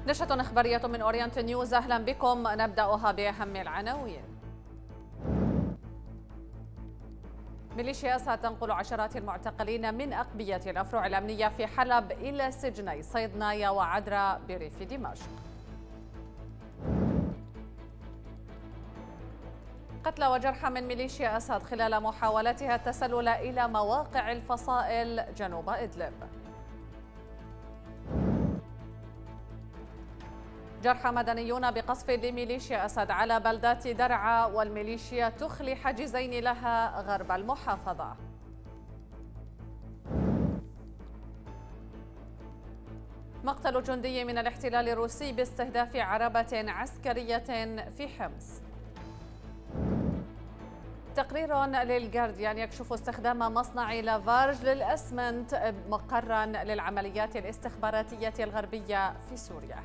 نشرة إخبارية من أورينت نيوز، أهلا بكم. نبدأها بأهم العناوين. ميليشيا ستنقل عشرات المعتقلين من أقبية الأفرع الأمنية في حلب إلى سجني صيدنايا وعدرا بريف دمشق. قتلى وجرحى من ميليشيا أسد خلال محاولتها التسلل إلى مواقع الفصائل جنوب إدلب. جرحى مدنيون بقصف لميليشيا أسد على بلدات درعا، والميليشيا تخلي حاجزين لها غرب المحافظة. مقتل جندي من الاحتلال الروسي باستهداف عربة عسكرية في حمص. تقرير للجارديان يكشف استخدام مصنع لافارج للأسمنت مقرا للعمليات الاستخباراتية الغربية في سوريا.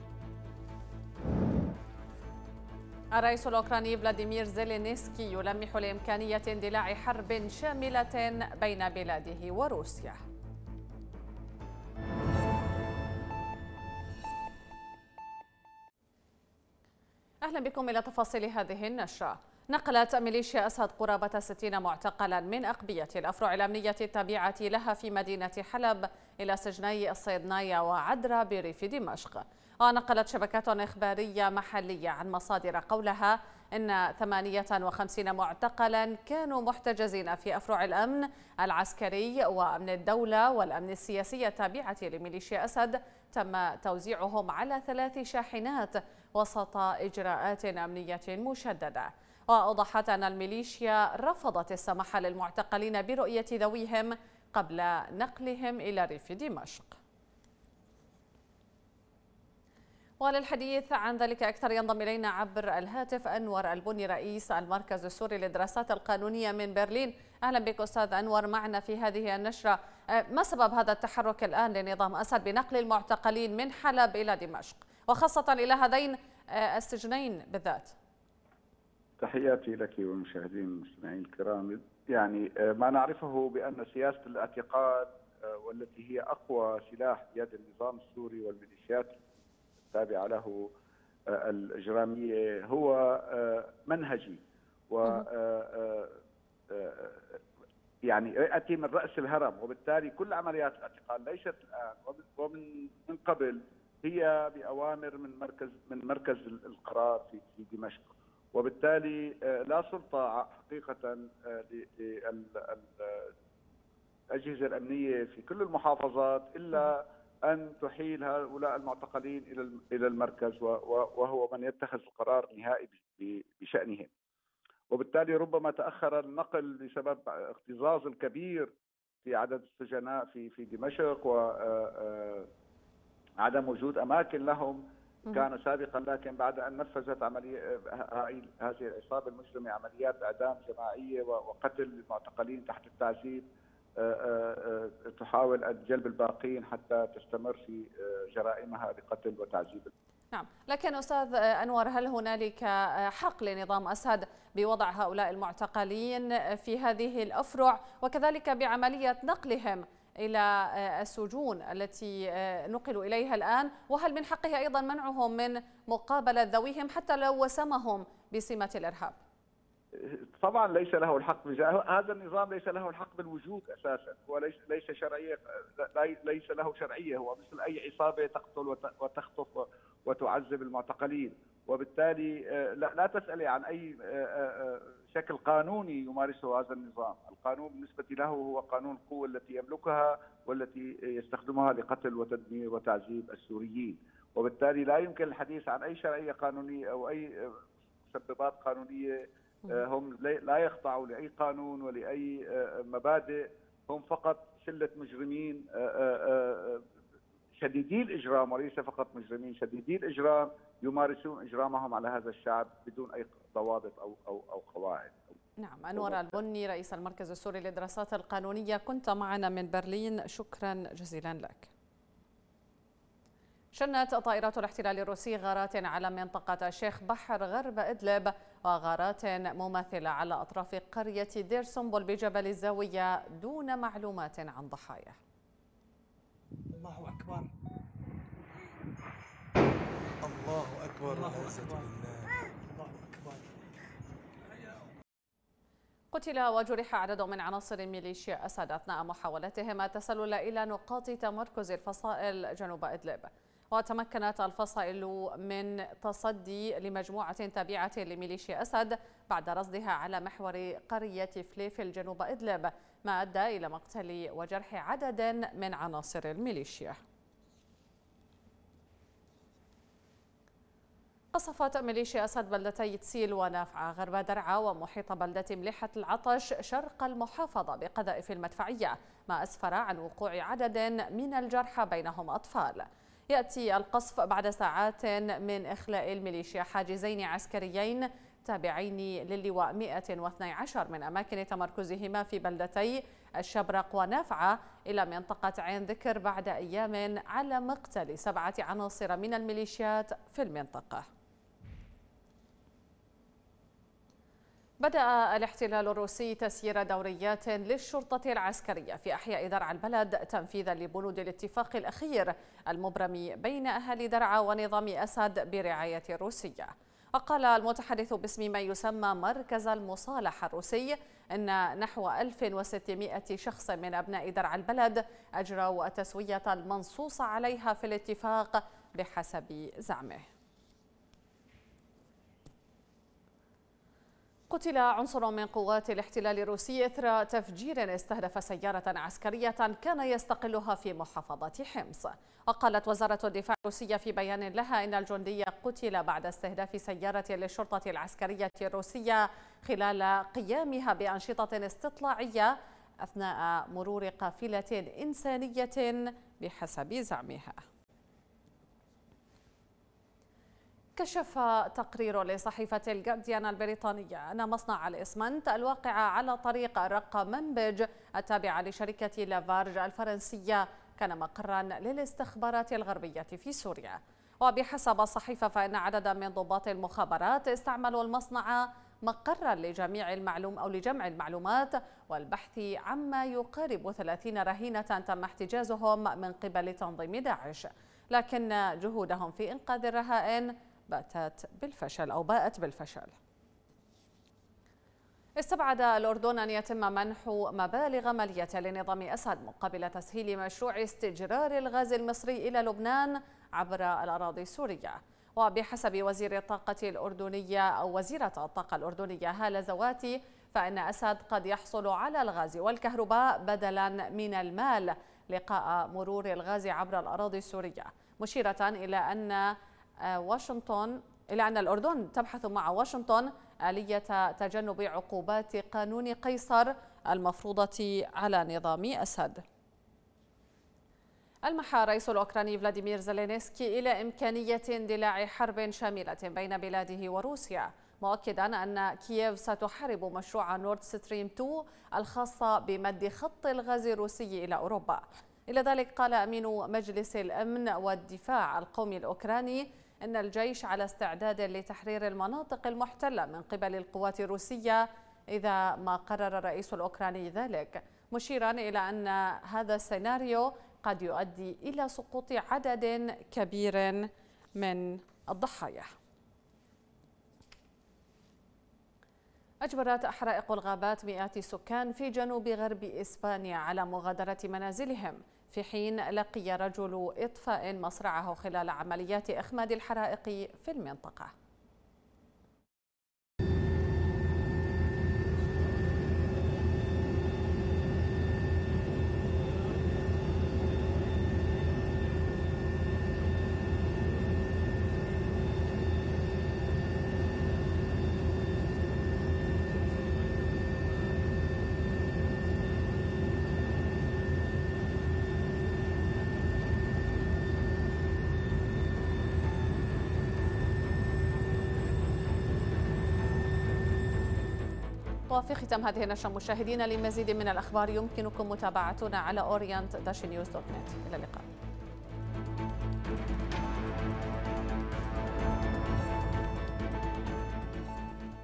الرئيس الأوكراني فلاديمير زيلينسكي يلمح لإمكانية اندلاع حرب شاملة بين بلاده وروسيا. أهلا بكم إلى تفاصيل هذه النشرة. نقلت ميليشيا أسد قرابة 60 معتقلا من أقبية الأفرع الأمنية التابعة لها في مدينة حلب إلى سجني الصيدنايا وعدرا بريف دمشق. ونقلت شبكات إخبارية محلية عن مصادر قولها إن 58 معتقلا كانوا محتجزين في أفرع الأمن العسكري وأمن الدولة والأمن السياسي التابعة لميليشيا أسد. تم توزيعهم على 3 شاحنات وسط إجراءات أمنية مشددة. وأوضحت أن الميليشيا رفضت السماح للمعتقلين برؤية ذويهم قبل نقلهم إلى ريف دمشق. وللحديث عن ذلك أكثر ينضم إلينا عبر الهاتف أنور البني، رئيس المركز السوري للدراسات القانونية من برلين. أهلا بك أستاذ أنور معنا في هذه النشرة. ما سبب هذا التحرك الآن لنظام أسد بنقل المعتقلين من حلب إلى دمشق، وخاصة إلى هذين السجنين بالذات؟ تحياتي لك والمشاهدين المستمعين الكرام. يعني ما نعرفه بأن سياسة الاعتقال والتي هي أقوى سلاح بيد النظام السوري والميليشيات التابعة له الإجرامية هو منهجي، و يعني يأتي من رأس الهرم، وبالتالي كل عمليات الاعتقال ليست الآن ومن قبل هي بأوامر من مركز القرار في دمشق. وبالتالي لا سلطة حقيقة للأجهزة الأمنية في كل المحافظات إلا أن تحيل هؤلاء المعتقلين إلى المركز، وهو من يتخذ القرار النهائي بشأنهم. وبالتالي ربما تأخر النقل بسبب اكتظاظ الكبير في عدد السجناء في دمشق وعدم وجود أماكن لهم كان سابقا، لكن بعد أن نفذت هذه العصابة المجرمة عمليات إعدام جماعية وقتل المعتقلين تحت التعذيب، تحاول أن جلب الباقين حتى تستمر في جرائمها بقتل وتعذيب. نعم، لكن أستاذ أنور، هل هنالك حق لنظام أسد بوضع هؤلاء المعتقلين في هذه الأفرع وكذلك بعملية نقلهم إلى السجون التي نقلوا إليها الآن؟ وهل من حقه أيضا منعهم من مقابلة ذويهم حتى لو وسمهم بسمة الإرهاب؟ طبعا ليس له الحق، هذا النظام ليس له الحق بالوجود اساسا، هو ليس شرعيه، ليس له شرعيه، هو مثل اي عصابه تقتل وتخطف وتعذب المعتقلين. وبالتالي لا تسألي عن اي شكل قانوني يمارسه هذا النظام. القانون بالنسبه له هو قانون القوه التي يملكها والتي يستخدمها لقتل وتدمير وتعذيب السوريين. وبالتالي لا يمكن الحديث عن اي شرعيه قانونيه او اي مسببات قانونيه. هم لا يخضعوا لأي قانون ولأي مبادئ، هم فقط شلة مجرمين شديدي الإجرام، وليس فقط مجرمين شديدي الإجرام يمارسون إجرامهم على هذا الشعب بدون أي ضوابط أو قواعد. نعم، أنور البني، رئيس المركز السوري للدراسات القانونية، كنت معنا من برلين، شكرا جزيلا لك. شنت طائرات الاحتلال الروسي غارات على منطقة شيخ بحر غرب إدلب وغارات مماثلة على أطراف قرية دير سنبل بجبل الزاوية دون معلومات عن ضحايا. الله أكبر. الله أكبر والعزة لله. الله أكبر. قتل وجرح عدد من عناصر ميليشيا أسد أثناء محاولتهم التسلل إلى نقاط تمركز الفصائل جنوب إدلب. وتمكنت الفصائل من تصدي لمجموعة تابعة لميليشيا أسد بعد رصدها على محور قرية فليفل جنوب إدلب، ما أدى إلى مقتل وجرح عدد من عناصر الميليشيا. قصفت ميليشيا أسد بلدتي تسيل ونافعة غرب درعا ومحيط بلدة مليحة العطش شرق المحافظة بقذائف المدفعية، ما أسفر عن وقوع عدد من الجرحى بينهم أطفال. يأتي القصف بعد ساعات من إخلاء الميليشيا حاجزين عسكريين تابعين للواء 112 من أماكن تمركزهما في بلدتي الشبرق ونافعة إلى منطقة عين ذكر بعد أيام على مقتل 7 عناصر من الميليشيات في المنطقة. بدأ الاحتلال الروسي تسيير دوريات للشرطة العسكرية في أحياء درعا البلد تنفيذا لبنود الاتفاق الأخير المبرم بين أهالي درعا ونظام أسد برعاية روسية. وقال المتحدث باسم ما يسمى مركز المصالحة الروسي أن نحو 1600 شخص من أبناء درعا البلد أجروا التسوية المنصوص عليها في الاتفاق بحسب زعمه. قتل عنصر من قوات الاحتلال الروسي إثر تفجير استهدف سيارة عسكرية كان يستقلها في محافظة حمص. وقالت وزارة الدفاع الروسية في بيان لها إن الجندي قتل بعد استهداف سيارة للشرطة العسكرية الروسية خلال قيامها بأنشطة استطلاعية أثناء مرور قافلة إنسانية بحسب زعمها. كشف تقرير لصحيفة الجارديان البريطانية أن مصنع الإسمنت الواقع على طريق الرقة منبج التابعة لشركة لافارج الفرنسية كان مقرا للاستخبارات الغربية في سوريا. وبحسب الصحيفة فإن عددا من ضباط المخابرات استعملوا المصنع مقرا لجمع المعلومات والبحث عما يقارب 30 رهينة تم احتجازهم من قبل تنظيم داعش، لكن جهودهم في إنقاذ الرهائن باتت بالفشل. استبعد الأردن أن يتم منح مبالغ مالية لنظام أسد مقابل تسهيل مشروع استجرار الغاز المصري إلى لبنان عبر الأراضي السورية. وبحسب وزيرة الطاقة الأردنية هالة زواتي فإن أسد قد يحصل على الغاز والكهرباء بدلا من المال لقاء مرور الغاز عبر الأراضي السورية، مشيرة إلى أن الأردن تبحث مع واشنطن آلية تجنب عقوبات قانون قيصر المفروضة على نظام أسد. ألمح الرئيس الأوكراني فلاديمير زيلينسكي إلى إمكانية اندلاع حرب شاملة بين بلاده وروسيا، مؤكدا أن كييف ستحارب مشروع نورد ستريم 2 الخاص بمد خط الغاز الروسي إلى أوروبا. إلى ذلك قال أمين مجلس الأمن والدفاع القومي الأوكراني أن الجيش على استعداد لتحرير المناطق المحتلة من قبل القوات الروسية إذا ما قرر الرئيس الأوكراني ذلك، مشيرا إلى أن هذا السيناريو قد يؤدي إلى سقوط عدد كبير من الضحايا. أجبرت حرائق الغابات مئات السكان في جنوب غرب إسبانيا على مغادرة منازلهم، في حين لقي رجل إطفاء مصرعه خلال عمليات إخماد الحرائق في المنطقة. وفي ختام هذه النشرة مشاهدينا لمزيد من الأخبار يمكنكم متابعتنا على orient-news.net. إلى اللقاء.